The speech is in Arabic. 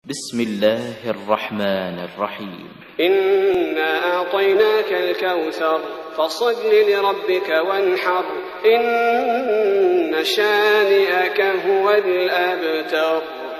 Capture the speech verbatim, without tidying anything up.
بسم الله الرحمن الرحيم. إنا أعطيناك الكوثر فصل لربك وانحر إن شانئك هو الأبتر.